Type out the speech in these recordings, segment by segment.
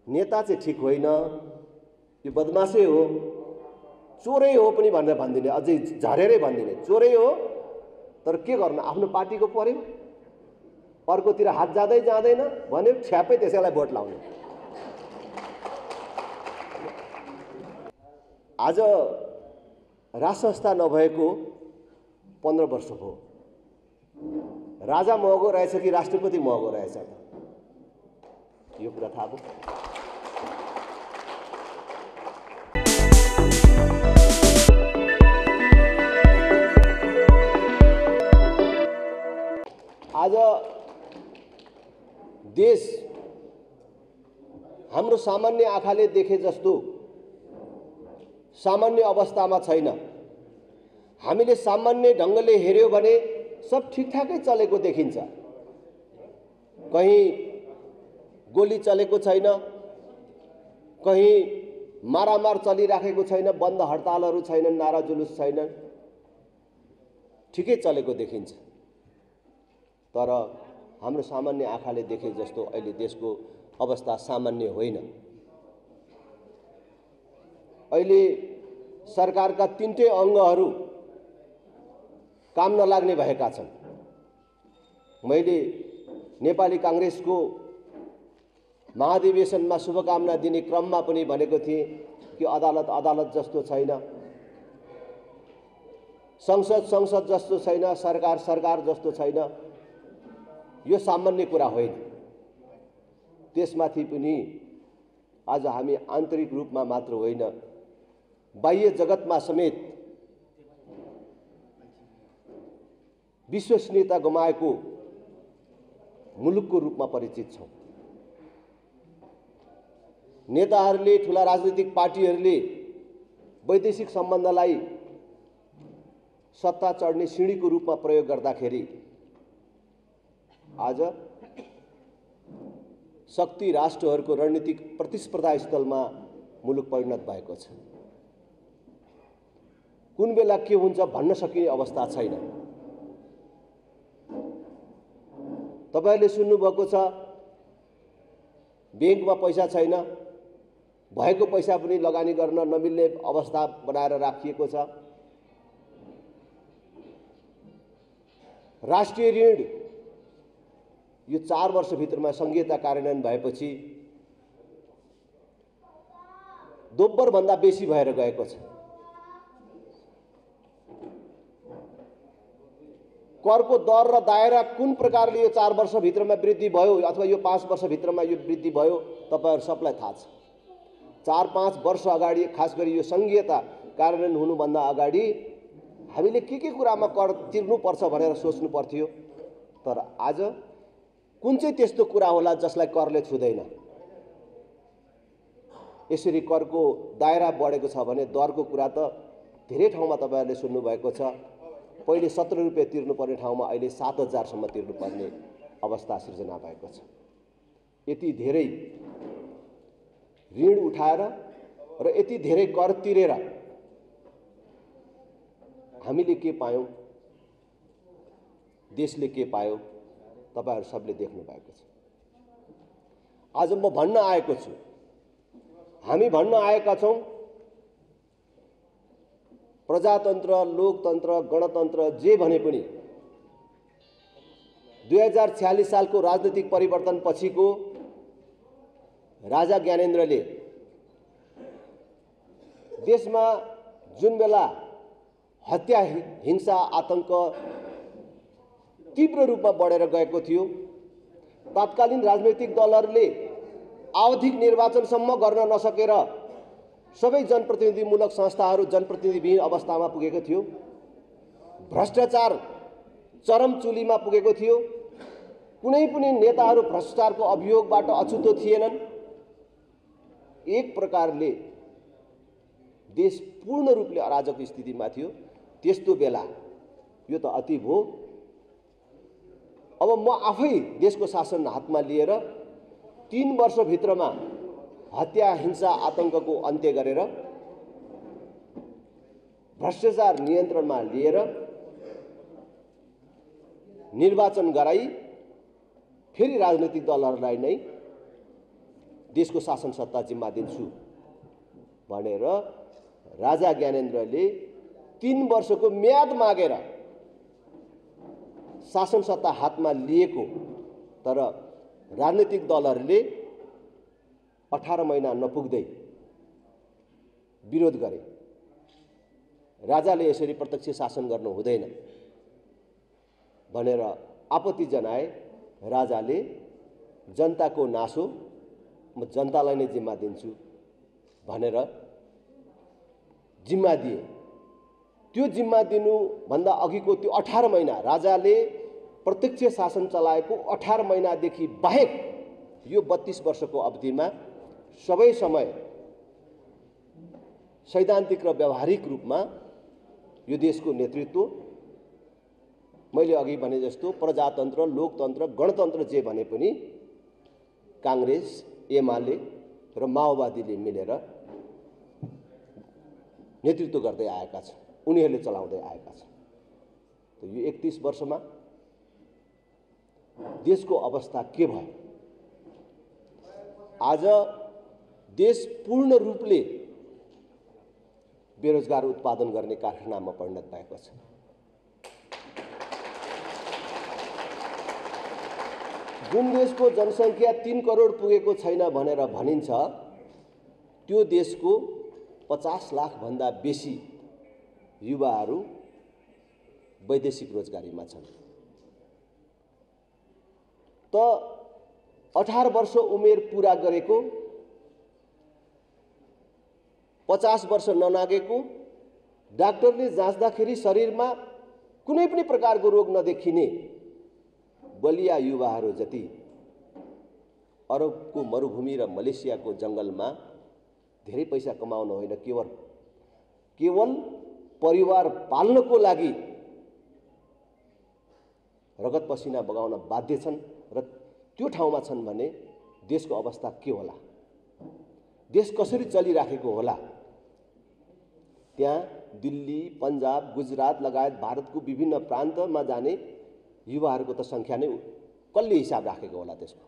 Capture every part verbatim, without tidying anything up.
नेता चाहिँ ठिक होइन, यो बदमासै हो, चोरै हो पनि भनेर भन्दिने, अझै झरेरै भन्दिने, चोरै हो तर के गर्नु, आफ्नो पार्टीको पर्यो, अर्कोतिर हात जाँदै जाँदैन भन्यो ठ्याप्पै त्यसैलाई भोट लाउने। आज राज संस्था नभएको पन्ध्र वर्ष हो। राजा महँगो रहेछ कि राष्ट्रपति महँगो रहेछ त, यो कुरा थाहा भयो। आज देश हाम्रो सामान्य आँखाले देखे जस्तो सामान्य अवस्थामा छैन। हामीले सामान्य ढङ्गले हेर्यो भने सब ठिकठाकै चलेको देखिन्छ। कहीं गोली चलेको छैन, कहीं मारामार चलिराखेको छैन, बन्द हडतालहरू छैनन्, नारा जुलुस छैनन्, ठिकै चलेको देखिन्छ। तर हाम्रो सामान्य आँखाले देखे जस्तो अहिले देशको अवस्था सामान्य होइन। अहिले सरकारका तीनटै अङ्गहरू काम नलाग्ने भएका छन्। मैले नेपाली कांग्रेसको महाधिवेशनमा शुभकामना दिने क्रममा पनि भनेको थिएँ कि अदालत अदालत जस्तो छैन, संसद संसद जस्तो छैन, सरकार सरकार जस्तो छैन। यो सामान्य कुरा होइन। त्यसमाथि पनि आज हामी आन्तरिक रूपमा मात्र होइन, बाह्य जगतमा समेत विश्वसनीयता गुमाएको मुलुकको रूपमा परिचित छौं। नेताहरूले, ठूला राजनीतिक पार्टीहरूले वैदेशिक सम्बन्धलाई सत्ता चढ्ने सिँढीको रूपमा प्रयोग गर्दाखेरि आज शक्ति राष्ट्रहरूको रणनीतिक प्रतिस्पर्धा स्थलमा मुलुक परिणत भएको छ। कुन बेला के हुन्छ भन्न सकिने अवस्था छैन। तपाईहरुले सुन्नुभएको छ, बैंकमा पैसा छैन, भएको पैसा पनि लगानी गर्न नमिल्ने अवस्था बनाएर राखिएको छ। राष्ट्रिय ऋण यो चार वर्ष भित्रमा संघीयता कार्यान्वयन भएपछि दोब्बर भन्दा बेसी भएर गएको छ। करको दर र दायरा कुन प्रकारले यो चार वर्ष भित्रमा वृद्धि भयो अथवा यो पाँच वर्ष भित्रमा यो वृद्धि भयो तपाईहरु सबलाई थाहा छ। चार पाँच वर्ष अगाडि, खास गरी यो संघीयता कार्यान्वयन हुनुभन्दा अगाडि हामीले के के कुरामा कर तिर्नु पर्छ भनेर सोच्नु पर्थ्यो। तर आज कुन चाहिँ त्यस्तो कुरा होला जसलाई करले छुदैन। यसरी करको दायरा बढेको छ भने दरको कुरा त धेरै ठाउँमा तपाईहरुले सुन्नु भएको छ। पहिले सत्रह रुपैयाँ तिर्नुपर्ने ठाउँमा अहिले सात हजार सम्म तिर्नुपर्ने अवस्था सृजना भएको छ। यति धेरै ऋण उठाएर र यति धेरै कर तिरेर हामीले के पायौं, देशले के पायो, तपाईहरु सबले देख्नु भएको छ। आज म भन्न आएको छु, हामी भन्न आएका छौं प्रजातन्त्र, लोकतन्त्र, गणतन्त्र जे भने पनि दुई हजार छयालिस सालको राजनीतिक परिवर्तन पछिको राजा ज्ञानेन्द्रले देशमा जुन बेला हत्या, हिंसा, आतंक तीव्र रूपमा बढेर गएको थियो, तत्कालीन राजनीतिक दलहरूले आवधिक निर्वाचनसम्म गर्न नसकेर सबै जनप्रतिनिधिमूलक संस्थाहरू जनप्रतिनिधिविहीन अवस्थामा पुगेको थियो। भ्रष्टाचार चरम चुलीमा पुगेको थियो। कुनै पनि नेताहरू भ्रष्टाचारको अभियोगबाट अछुतो थिएनन्। एक प्रकारले देश पूर्ण रूपले अराजक स्थितिमा थियो। त्यस्तो बेला यो त अति भो। अब म आफै देशको शासन हातमा लिएर तीन वर्ष भित्रमा हत्या, हिंसा, आतंकको अन्त्य गरेर भ्रष्टाचार नियन्त्रणमा लिएर निर्वाचन गराई फेरि राजनीतिक दलहरूलाई नै देशको शासन सत्ता जिम्मा दिन्छु भनेर राजा ज्ञानेन्द्रले तीन वर्षको म्याद मागेर शासन सत्ता हातमा लिएको, तर राजनीतिक दलहरूले अठारह महिना नपुग्दै विरोध गरे। राजाले यसरी प्रत्यक्ष शासन गर्नु हुँदैन भनेर आपत्ति जनाए। राजाले जनताको नासो म जनतालाई नै जिम्मा दिन्छु भनेर जिम्मा दिए। त्यो जिम्मा दिनुभन्दा अघिको त्यो अठारह महिना राजाले प्रत्यक्ष शासन चलाएको अठारह महिनादेखि बाहेक यो बत्तीस वर्षको अवधिमा सबै समय सैद्धान्तिक र व्यावहारिक रूपमा यो देशको नेतृत्व मैले अघि भने जस्तो प्रजातन्त्र, लोकतन्त्र, गणतन्त्र जे भने पनि कांग्रेस, एमाले र माओवादीले मिलेर नेतृत्व गर्दै आएका छन्, उनीहरूले चलाउँदै आएका छन्। त यो एकतीस वर्षमा देशको अवस्था के भयो? आज देश पूर्ण रूपले बेरोजगार उत्पादन गर्ने कारखानामा परिणत भएको छ। जुन देशको जनसङ्ख्या तीन करोड पुगेको छैन भनेर भनिन्छ, त्यो देशको पचास लाख भन्दा बेसी युवाहरू वैदेशिक रोजगारीमा छन्। त अठारह वर्ष उमेर पूरा गरेको, पचास वर्ष ननागेको, डाक्टरले जाँच्दाखेरि शरीरमा कुनै पनि प्रकारको रोग नदेखिने बलिया युवाहरू जति अरबको मरुभूमि र मलेसियाको जंगलमा धेरै पैसा कमाउन होइन, केवल केवल परिवार पाल्नको लागि रगत पसिना बगाउन बाध्य छन् र त्यो ठाउँमा छन् भने देशको अवस्था के होला? देश कसरी चलिराखेको होला? त्यहाँ दिल्ली, पन्जाब, गुजरात लगायत भारतको विभिन्न प्रान्तमा जाने युवाहरूको त संख्या नै कसले हिसाब राखेको होला त्यसको?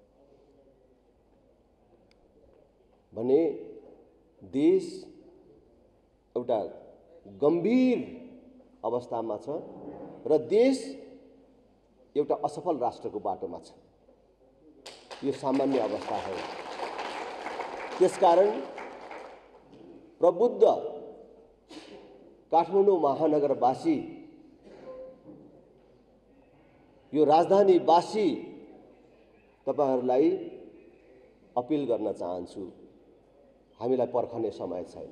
भने देश एउटा गम्भीर अवस्थामा छ र देश एउटा असफल राष्ट्रको बाटोमा छ। यो सामान्य अवस्था हो। त्यसकारण प्रबुद्ध काठमाडौँ महानगरवासी, यो राजधानीवासी तपाईहरूलाई अपिल गर्न चाहन्छु, हामीलाई पर्खने समय छैन।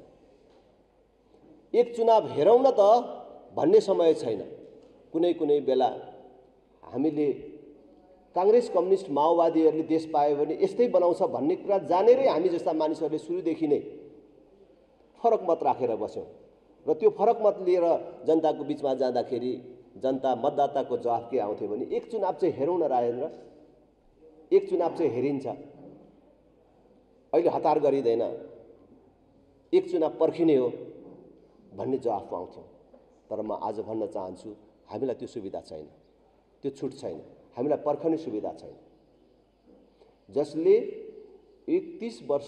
एक चुनाव हेरौँ न त भन्ने समय छैन। कुनै कुनै बेला हामीले कांग्रेस, कम्युनिस्ट, माओवादीहरूले देश पायो भने यस्तै बनाउँछ भन्ने कुरा जानेरै हामी जस्ता मानिसहरूले सुरुदेखि नै फरक मत राखेर बस्यौँ र त्यो फरक मत लिएर जनताको बीचमा जाँदाखेरि जनता मतदाताको जवाफ के आउँथ्यो भने एक चुनाव चाहिँ हेरौँ न राजेन्द्र, एक चुनाव चाहिँ हेरिन्छ, अहिले हतार गरिँदैन, एक चुनाव पर्खिने हो भन्ने जवाफ पाउँथ्यौँ। तर म आज भन्न चाहन्छु, हामीलाई त्यो सुविधा छैन, त्यो छुट छैन, हामीलाई पर्खने सुविधा छैन। जसले एकतीस वर्ष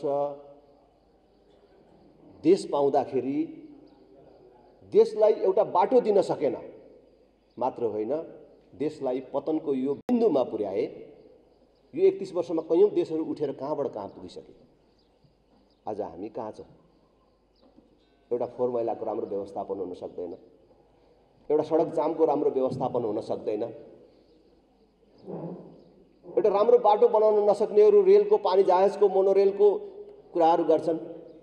देश पाउँदाखेरि देशलाई एउटा बाटो दिन सकेन मात्र होइन, देशलाई पतनको यो बिन्दुमा पुर्याए। यो एकतीस वर्षमा कयौं देशहरू उठेर कहाँबाट कहाँ पुगिसके। आज हामी कहाँ छौँ? एउटा फोहोर मैलाको राम्रो व्यवस्थापन हुन सक्दैन, एउटा सडक जामको राम्रो व्यवस्थापन हुन सक्दैन, एउटा राम्रो बाटो बनाउन नसक्नेहरू रेलको, पानी जहाजको, मोनोरेलको कुराहरू गर्छन्।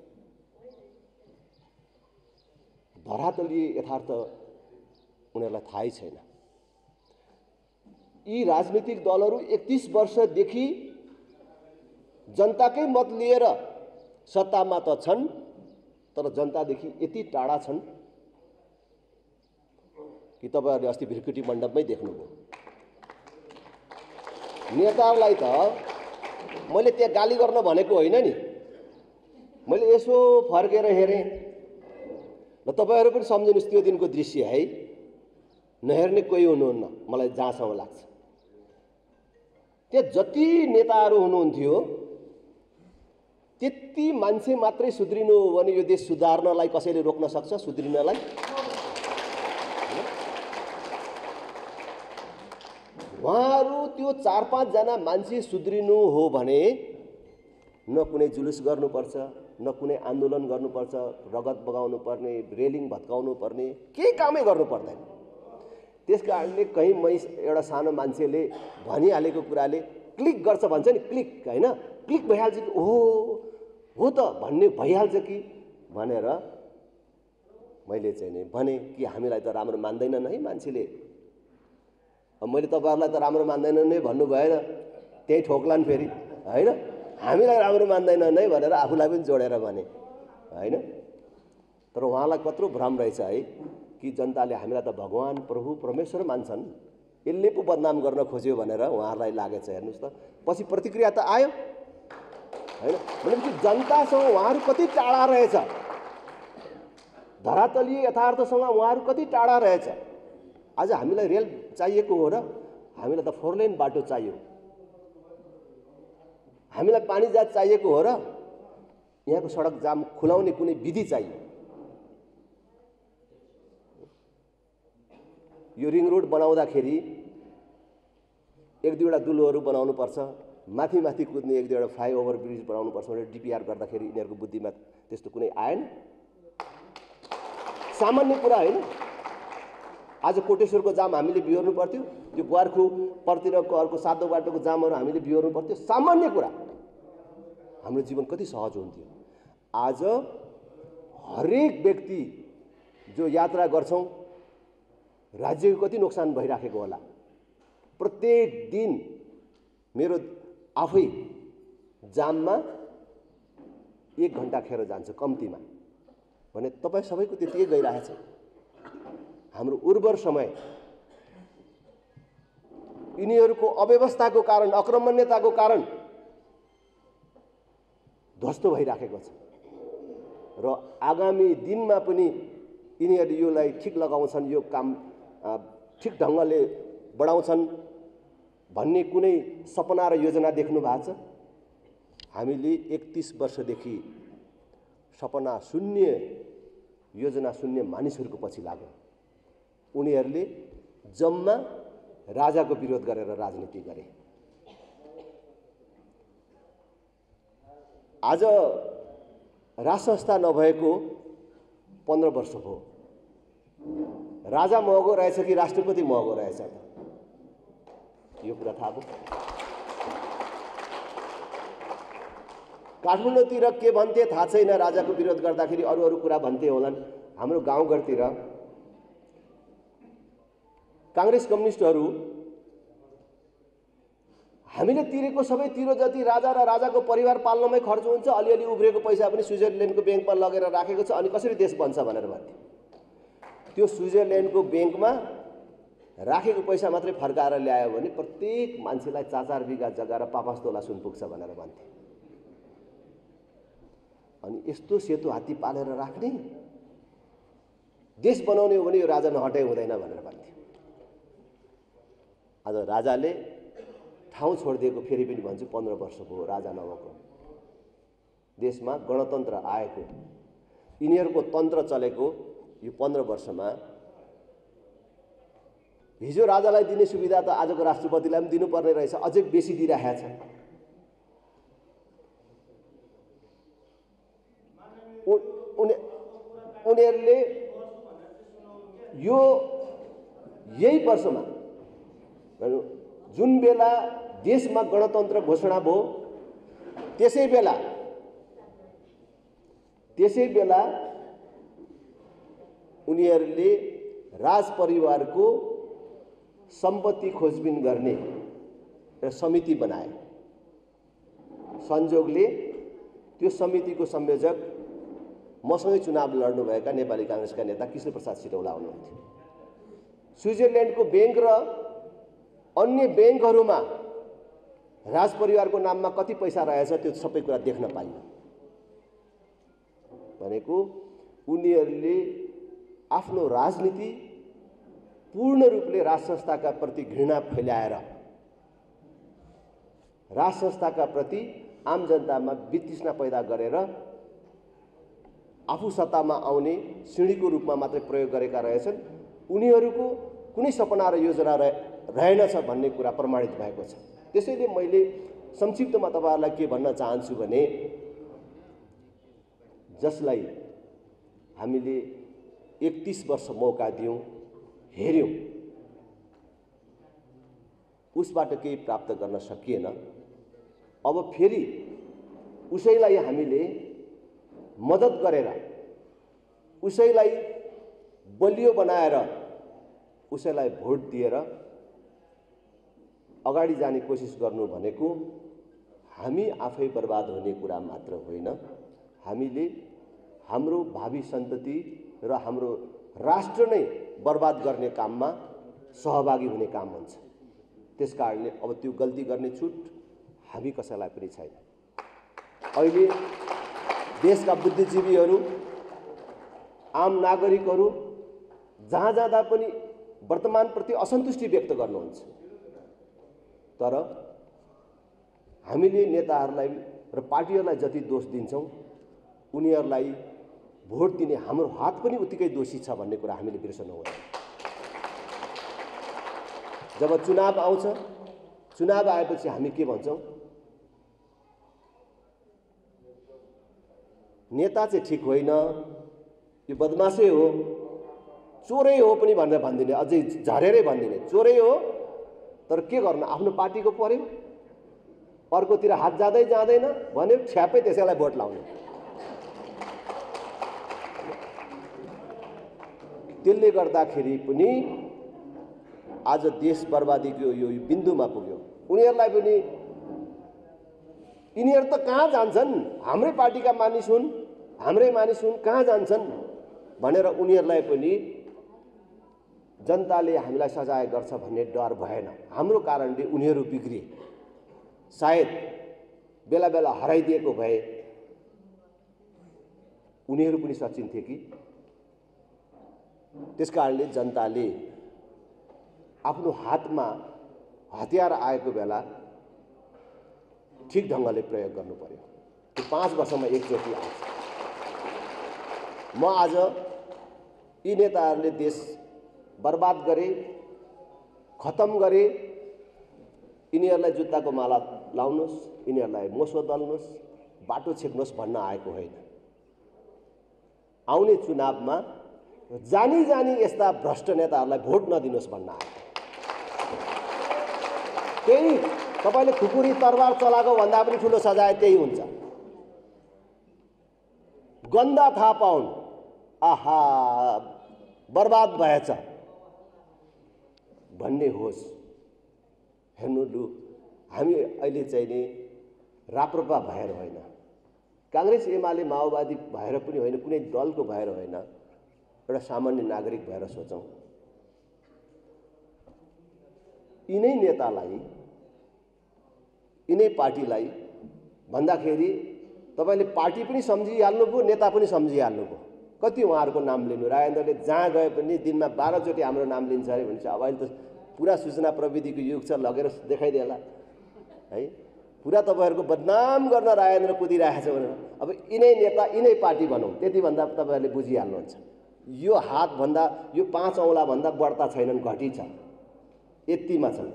धरातलीय यथार्थ उनीहरूलाई थाहै छैन। यी राजनीतिक दलहरू एकतीस वर्षदेखि जनताकै मत लिएर सत्तामा त छन्, तर जनतादेखि यति टाढा छन् कि तपाईहरुले अस्ति भिरकुटी मण्डपमै देख्नुभयो। नेताहरूलाई त मैले त्यहाँ गाली गर्न भनेको होइन नि, मैले यसो फर्केर हेरेँ र तपाईहरु पनि सम्झिनुस् त्यो दिनको दृश्य है। नहेर्ने कोही हुनुहुन्न, मलाई जहाँसम्म लाग्छ। त्यहाँ जति नेताहरू हुनुहुन्थ्यो त्यति मान्छे मात्रै सुध्रिनु हो भने यो देश सुधार्नलाई कसैले रोक्न सक्छ? सुध्रिनलाई उहाँहरू त्यो चार पाँच जना मान्छे सुध्रिनु हो भने न कुनै जुलुस गर्नुपर्छ, न कुनै आन्दोलन गर्नुपर्छ, रगत बगाउनु पर्ने, रेलिङ भत्काउनु पर्ने, केही कामै गर्नु पर्दैन। त्यसकारणले कहीँ मै एउटा सानो मान्छेले भनिहालेको कुराले क्लिक गर्छ भन्छ नि, क्लिक होइन, क्लिक भइहाल्छ कि ओहो हो त भन्ने भइहाल्छ कि भनेर मैले चाहिँ नि भने कि हामीलाई त राम्रो मान्दैनन् है मान्छेले। अब मैले तपाईँहरूलाई त राम्रो मान्दैनन् नै भन्नु भएन, त्यही ठोक्लान् फेरि होइन, हामीलाई राम्रो मान्दैनन् है भनेर आफूलाई पनि जोडेर भने होइन। तर उहाँलाई कत्रो भ्रम रहेछ है कि जनताले हामीलाई त भगवान् प्रभु परमेश्वर मान्छन्, यसले पो बदनाम गर्न खोज्यो भनेर उहाँहरूलाई लागेछ। हेर्नुहोस् त पछि प्रतिक्रिया त आयो होइन। भनेपछि जनतासँग उहाँहरू कति टाढा रहेछ, धरातलीय यथार्थसँग उहाँहरू कति टाढा रहेछ। आज हामीलाई रेल चाहिएको हो र हामीलाई त फोर लेन बाटो चाहियो, हामीलाई पानी जहाज चाहिएको हो र यहाँको सडक जाम खुलाउने कुनै विधि चाहियो। यो रिङ रोड बनाउँदाखेरि एक दुईवटा दुलोहरू बनाउनुपर्छ, माथि माथि कुद्ने एक दुईवटा फ्लाइओभर ब्रिज बनाउनुपर्छ भनेर डिपिआर गर्दाखेरि यिनीहरूको बुद्धिमा त्यस्तो कुनै आएन। सामान्य कुरा होइन। आज कोटेश्वरको जाम हामीले बिहोर्नु पर्थ्यो, यो बुहारखु पर्तिरको अर्को सातो बाटोको जामहरू हामीले बिहोर्नु पर्थ्यो, सामान्य कुरा। हाम्रो जीवन कति सहज हुन्थ्यो। आज हरेक व्यक्ति जो यात्रा गर्छौँ राज्यको कति नोक्सान भइराखेको होला। प्रत्येक दिन मेरो आफै जाममा एक घन्टा खेर जान्छ कम्तीमा भने तपाईँ सबैको त्यतिकै गइरहेछ। हाम्रो उर्वर समय यिनीहरूको अव्यवस्थाको कारण, अक्रमण्यताको कारण ध्वस्त भइराखेको छ र आगामी दिनमा पनि यिनीहरूले योलाई ठिक लगाउँछन्, यो काम ठिक ढङ्गले बढाउँछन् भन्ने कुनै सपना र योजना देख्नु भएको छ? हामीले एकतीस वर्षदेखि सपना शून्य, योजना शून्य मानिसहरूको पछि लाग्यौँ। उनीहरूले जम्मा राजाको विरोध गरेर राजनीति गरे। आज राज संस्था नभएको पन्ध्र वर्ष भयो। राजा महँगो रहेछ कि राष्ट्रपति महँगो रहेछ यो कुरा थाहा भयो। काठमाडौँतिर के भन्थे थाहा छैन, राजाको विरोध गर्दाखेरि अरू अरू कुरा भन्थे होलान्। हाम्रो गाउँघरतिर काङ्ग्रेस कम्युनिस्टहरू हामीले तिरेको सबै तिरो जति राजा र राजाको परिवार पाल्नमै खर्च हुन्छ, अलिअलि उब्रेको पैसा पनि स्विजरल्यान्डको ब्याङ्कमा लगेर राखेको छ, अनि कसरी देश बन्छ भनेर भन्थे। त्यो स्विजरल्यान्डको ब्याङ्कमा राखेको पैसा मात्रै फर्काएर ल्यायो भने प्रत्येक मान्छेलाई चार चार बिघा जग्गा र पाँच पाँच तोला सुन पुग्छ भनेर भन्थे। अनि यस्तो सेतो हात्ती पालेर राख्ने, देश बनाउने हो भने यो राजा नहटाइ हुँदैन भनेर भन्थे। आज राजाले ठाउँ छोडिदिएको, फेरि पनि भन्छु पन्ध्र वर्ष भयो राजा नभएको। देशमा गणतन्त्र आएको, यिनीहरूको तन्त्र चलेको यो पन्ध्र वर्षमा हिजो राजालाई दिने सुविधा त आजको राष्ट्रपतिलाई पनि दिनुपर्ने रहेछ, अझै बेसी दिइरहेको छ। उनीहरूले यो यही वर्षमा जुन बेला देशमा गणतन्त्र घोषणा भयो त्यसै बेला त्यसै बेला उनीहरूले राज परिवारको सम्पत्ति खोजबिन गर्ने एउटा समिति बनाए। संयोगले त्यो समितिको संयोजक मसँगै चुनाव लड्नुभएका नेपाली काङ्ग्रेसका नेता कृष्ण प्रसाद सिटौला हुनुहुन्थ्यो। स्विजरल्यान्डको ब्याङ्क र अन्य ब्याङ्कहरूमा राज परिवारको नाममा कति पैसा रहेछ त्यो सबै कुरा देख्न पाइयो। भनेको उनीहरूले आफ्नो राजनीति पूर्ण रूपले राज संस्थाका प्रति घृणा फैलाएर, राज संस्थाका प्रति आम जनतामा वितृष्णा पैदा गरेर आफू सत्तामा आउने सिँढीको रूपमा मात्रै प्रयोग गरेका रहेछन्। उनीहरूको कुनै सपना र योजना रहेनछ भन्ने कुरा प्रमाणित भएको छ। त्यसैले मैले संक्षिप्तमा तपाईहरुलाई के भन्न चाहन्छु भने जसलाई हामीले एकतीस वर्ष मौका दियौं, हेर्यौं, उसबाट केही प्राप्त गर्न सकिएन। अब फेरि उसैलाई हामीले मद्दत गरेर, उसैलाई बलियो बनाएर, उसैलाई भोट दिएर अगाडि जाने कोसिस गर्नु भनेको हामी आफै बर्बाद हुने कुरा मात्र होइन, हामीले हाम्रो भावी सन्तति र हाम्रो राष्ट्र नै बर्बाद गर्ने काममा सहभागी हुने काम हुन्छ। त्यसकारणले अब त्यो गल्ती गर्ने छुट हामी कसैलाई पनि छैन। अहिले देशका बुद्धिजीवीहरू, आम नागरिकहरू जहाँ जाँदा पनि वर्तमानप्रति असन्तुष्टि व्यक्त गर्नुहुन्छ। तर हामीले नेताहरूलाई र पार्टीहरूलाई जति दोष दिन्छौं, उनीहरूलाई भोट दिने हाम्रो हात पनि उत्तिकै दोषी छ भन्ने कुरा हामीले बिर्सनु हुँदैन। जब चुनाव आउँछ, चुनाव आएपछि हामी के भन्छौं? नेता चाहिँ ठिक होइन, यो बदमासै हो, चोरै हो पनि भनेर भन्दिने, अझै झरेरै भन्दिने, चोरै हो। तर के गर्नु, आफ्नो पार्टीको पर्यो, अर्कोतिर हात जाँदै जाँदैन भन्यो, ठ्याप्पै त्यसैलाई भोट लाउने। त्यसले गर्दाखेरि पनि आज देश बर्बादीको यो बिन्दुमा पुग्यो। उनीहरूलाई पनि यिनीहरू त कहाँ जान्छन्, हाम्रै पार्टीका मानिस हुन्, हाम्रै मानिस हुन्, कहाँ जान्छन् भनेर उनीहरूलाई पनि जनताले हामीलाई सजाय गर्छ भन्ने डर भएन। हाम्रो कारणले उनीहरू बिग्रिए। सायद बेला बेला हराइदिएको भए उनीहरू पनि सचिन्थे कि। त्यसकारणले जनताले आफ्नो हातमा हतियार आएको बेला ठीक ढंगले प्रयोग गर्नु पर्यो। त्यो पाँच वर्षमा एकचोटि आउँछ। म आज यी नेताहरूले देश बर्बाद गरे, खत्म गरे, यिनीहरूलाई जुत्ताको माला लाउनुहोस्, यिनीहरूलाई मोसो दल्नुहोस्, बाटो छेक्नुहोस् भन्न आएको होइन। आउने चुनावमा जानी जानी यस्ता भ्रष्ट नेताहरूलाई भोट नदिनुहोस् भन्न आएको। त्यही तपाईले खुकुरी तरबार चलाएको भन्दा पनि ठूलो सजाय त्यही हुन्छ। गन्दा थाहा पाउन्, आहा बर्बाद भएछ भन्ने होस्। हेर्नु लु, हामी अहिले चाहिँ नि राप्रपा भएर होइन, कांग्रेस एमाले माओवादी भएर पनि होइन, कुनै दलको भएर होइन, एउटा सामान्य नागरिक भएर सोचौं। यिनै नेतालाई, यिनै पार्टीलाई भन्दाखेरि तपाईले पार्टी पनि सम्झिहाल्नुभयो, नेता पनि सम्झिहाल्नुभयो। कति उहाँहरूको नाम लिनु, राजेन्द्रले जहाँ गए पनि दिनमा बाह्र चोटि हाम्रो नाम लिन्छ अरे भन्छ। अब अहिले त पुरा सूचना प्रविधिको युग छ, लगेर देखाइदिएला है। पुरा तपाईहरुको बदनाम गर्न राजेन्द्र कुदिरहेको छ भनेर अब यिनै नेता, यिनै पार्टी भनौं, त्यति भन्दा तपाईहरुले बुझिहाल्नुहुन्छ। यो हात भन्दा, यो पाँच औंला भन्दा बढ्ता छैनन्, घटी छ, यतिमा छन्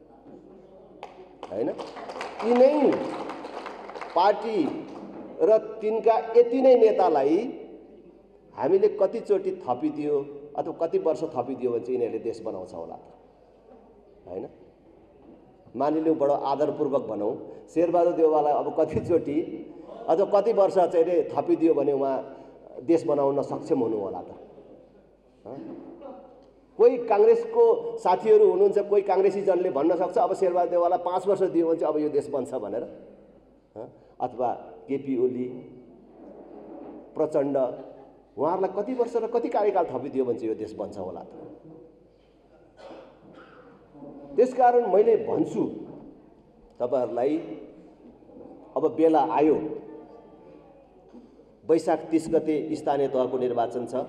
हैन। यिनै पार्टी र तिनका यति नै नेतालाई हामीले कति चोटि थपिदियो अथवा कति वर्ष थपिदियो भने चाहिँ यिनीहरूले देश बनाउँछ होला हैन। मानिलिउँ बडो आदरपूर्वक भनौं, शेरबहादुर देउवालाई अब कति चोटि अथवा कति वर्ष चाहिँ थपिदियो भने उहाँ देश बनाउन सक्षम हुनु होला त। कोही कांग्रेसको साथीहरू हुनुहुन्छ, कोही कांग्रेसी जनले भन्न सक्छ अब शेरबहादुर देउवालाई पाँच वर्ष दियो भने चाहिँ अब यो देश बन्छ भनेर, अथवा केपी ओली, प्रचण्ड, उहाँहरूलाई कति वर्ष र कति कार्यकाल थपिदियो भने चाहिँ यो देश बन्छ होला त। त्यसकारण मैले भन्छु तपाईहरुलाई, अब बेला आयो। वैशाख तीस गते स्थानीय तहको निर्वाचन छ।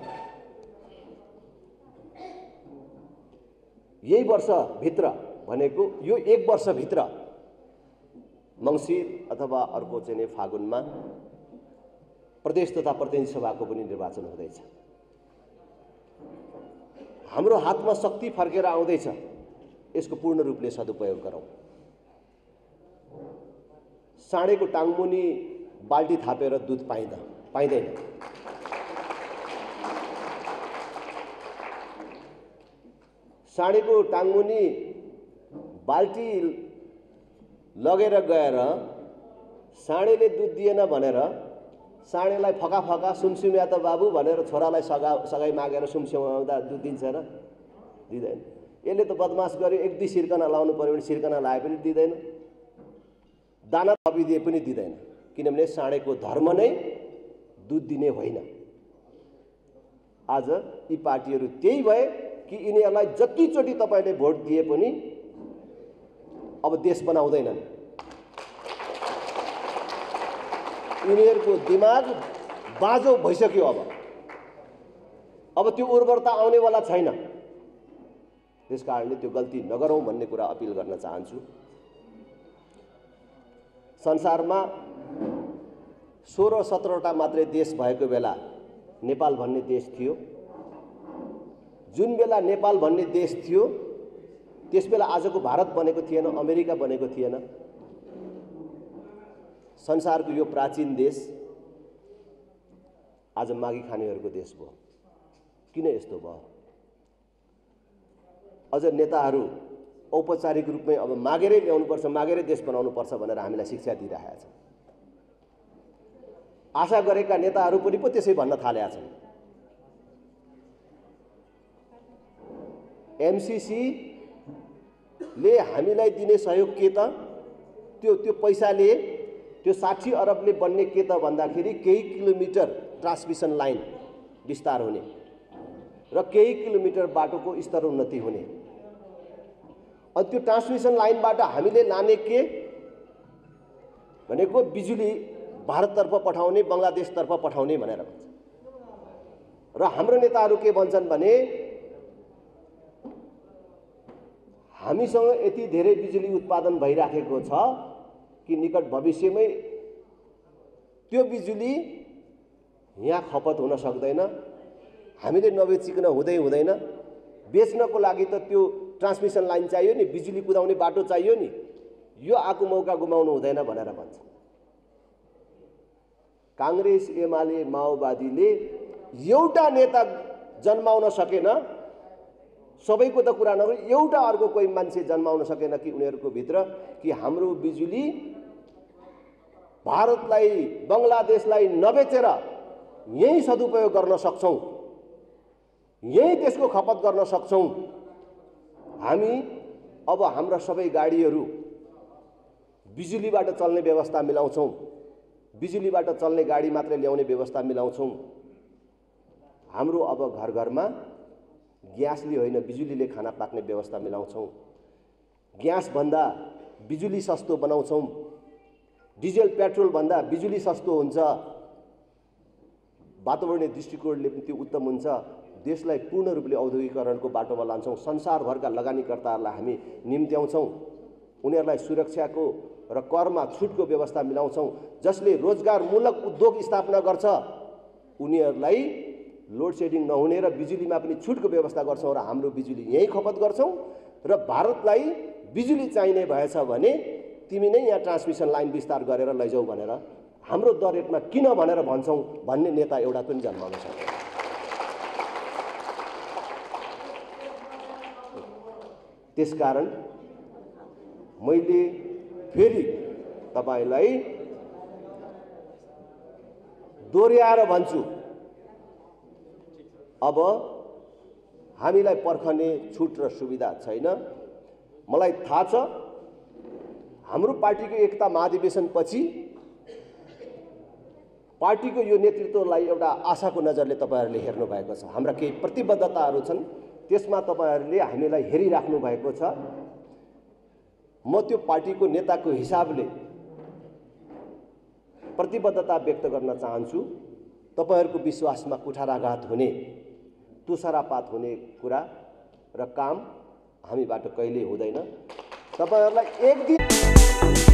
यही वर्ष भित्र भनेको यो एक वर्ष भित्र मङ्सिर अथवा अर्को चाहिँ नि फागुनमा प्रदेश तथा प्रतिनिधि सभाको पनि निर्वाचन हुँदैछ। हाम्रो हातमा शक्ति फर्केर आउँदैछ, यसको पूर्ण रूपले सदुपयोग गरौँ। साँडेको टाङमुनि बाल्टी थापेर दुध पाइँदा पाइँदैन। साँडेको टाङमुनि बाल्टी लगेर गएर साँडेले दुध दिएन भनेर साँडेलाई फका फका सुमसुम्या त बाबु भनेर छोरालाई सगा सगाई मागेर सुमसुम्याउँदा दुध दिन्छ र? दिँदैन। यसले त बदमास गर्यो, एक दुई सिर्कना लाउनु पर्यो भने सिर्कना लाए पनि दिँदैन, दाना थपिदिए पनि दिँदैन, किनभने साँडेको धर्म नै दुध दिने होइन। आज यी पार्टीहरू त्यही भए कि यिनीहरूलाई जतिचोटि तपाईँले भोट दिए पनि अब देश बनाउँदैनन्। यिनीहरूको दिमाग बाँझो भइसक्यो। अब अब त्यो उर्वरता आउनेवाला छैन। त्यस कारणले त्यो गल्ती नगरौँ भन्ने कुरा अपिल गर्न चाहन्छु। संसारमा सोह्र सत्रवटा मात्रै देश भएको बेला नेपाल भन्ने देश थियो। जुन बेला नेपाल भन्ने देश थियो त्यस बेला आजको भारत बनेको थिएन, अमेरिका बनेको थिएन। संसारको यो प्राचीन देश आज मागी खानेहरूको देश भयो। किन यस्तो भयो? अझ नेताहरू औपचारिक रूपमै अब मागेरै ल्याउनुपर्छ, मागेरै देश बनाउनुपर्छ भनेर हामीलाई शिक्षा दिइरहेका छन्। आशा गरेका नेताहरू पनि पो त्यसै भन्न थालेका छन्। एमसीसी ले हामीलाई दिने सहयोग के त? त्यो त्यो पैसाले त्यो साठी अरबले बन्ने के त भन्दाखेरि केही किलोमिटर ट्रान्समिसन लाइन विस्तार हुने र केही किलोमिटर बाटोको स्तर उन्नति हुने। अनि त्यो ट्रान्समिसन लाइनबाट हामीले लाने के भनेको बिजुली भारततर्फ पठाउने, बङ्गलादेशतर्फ पठाउने भनेर भन्छ। र हाम्रो नेताहरू के भन्छन् भने हामीसँग यति धेरै बिजुली उत्पादन भइराखेको छ कि निकट भविष्यमै त्यो बिजुली यहाँ खपत हुन सक्दैन, हामीले नबेचिकन हुँदै हुँदैन, बेच्नको लागि त त्यो ट्रान्समिसन लाइन चाहियो नि, बिजुली कुदाउने बाटो चाहियो नि, यो आएको मौका गुमाउनु हुँदैन भनेर भन्छ। काङ्ग्रेस, एमाले, माओवादीले एउटा नेता जन्माउन सकेन, सबैको त कुरा नगरी एउटा अर्को कोही मान्छे जन्माउन सकेन कि उनीहरूको भित्र कि हाम्रो बिजुली भारतलाई, बङ्गलादेशलाई नबेचेर यही सदुपयोग गर्न सक्छौँ, यही त्यसको खपत गर्न सक्छौँ। हामी अब हाम्रा सबै गाडीहरू बिजुलीबाट चल्ने व्यवस्था मिलाउँछौँ, बिजुलीबाट चल्ने गाडी मात्रै ल्याउने व्यवस्था मिलाउँछौँ। हाम्रो अब घर घरमा ग्यासले होइन बिजुलीले खाना पाक्ने व्यवस्था मिलाउँछौँ। ग्यास भन्दा बिजुली सस्तो बनाउँछौँ। डिजेल पेट्रोल भन्दा बिजुली सस्तो हुन्छ। वातावरणीय दृष्टिकोणले पनि त्यो उत्तम हुन्छ। देशलाई पूर्ण रूपले औद्योगिकरणको बाटोमा लान्छौँ। संसारभरका लगानीकर्ताहरूलाई हामी निम्त्याउँछौँ। उनीहरूलाई सुरक्षाको र करमा छुटको व्यवस्था मिलाउँछौँ। जसले रोजगारमूलक उद्योग स्थापना गर्छ उनीहरूलाई लोड सेडिङ नहुने र बिजुलीमा पनि छुटको व्यवस्था गर्छौँ र हाम्रो बिजुली यहीँ खपत गर्छौँ। र भारतलाई बिजुली चाहिने भएछ भने तिमी नै यहाँ ट्रान्समिसन लाइन विस्तार गरेर लैजाऊ भनेर हाम्रो दर रेटमा किन भनेर भन्छौँ भन्ने नेता एउटा पनि जन्माउन सक्दैन। त्यसकारण मैले फेरि तपाईलाई दोहोऱ्याएर भन्छु, अब हामीलाई पर्खने छुट र सुविधा छैन। मलाई थाहा छ हाम्रो पार्टीको एकता महाधिवेशन पछि पार्टीको यो नेतृत्वलाई एउटा आशाको नजरले तपाईहरुले हेर्नु भएको छ। हाम्रा केही प्रतिबद्धताहरू छन्, त्यसमा तपाईहरुले हामीलाई हेरिराख्नु भएको छ। म त्यो पार्टीको नेताको हिसाबले प्रतिबद्धता व्यक्त गर्न चाहन्छु। तपाईहरुको विश्वासमा कुठाराघात हुने, तुषारापात हुने कुरा र काम हामीबाट कहिल्यै हुँदैन। तपाईहरुलाई एक दिन